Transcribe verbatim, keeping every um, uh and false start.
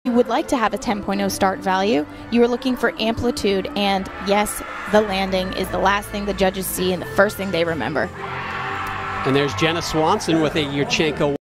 You would like to have a ten point oh start value. You are looking for amplitude, and yes, the landing is the last thing the judges see and the first thing they remember. And there's Jena Swanson with a Yurchenko